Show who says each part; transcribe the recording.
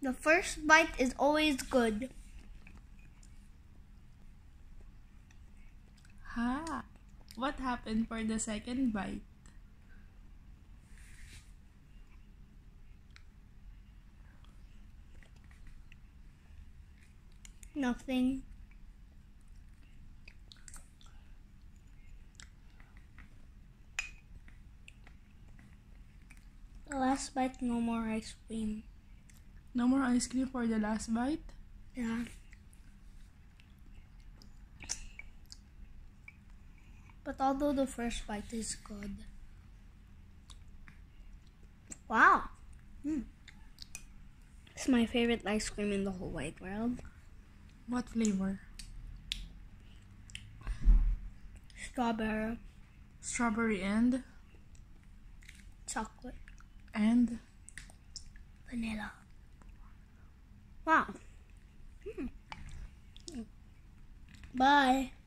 Speaker 1: The first bite is always good.
Speaker 2: Ha! What happened for the second bite?
Speaker 1: Nothing. The last bite, no more ice cream.
Speaker 2: No more ice cream for the last bite?
Speaker 1: Yeah. But although the first bite is good. Wow. It's my favorite ice cream in the whole wide world.
Speaker 2: What flavor?
Speaker 1: Strawberry.
Speaker 2: Strawberry and?
Speaker 1: Chocolate.
Speaker 2: And?
Speaker 1: Vanilla. Wow. Bye.